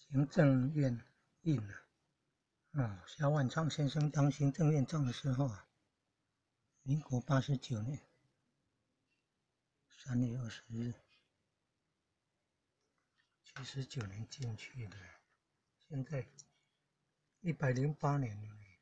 行政院印萧万长先生当行政院长的时候民国89年3月20日，79年进去的，现在108年了。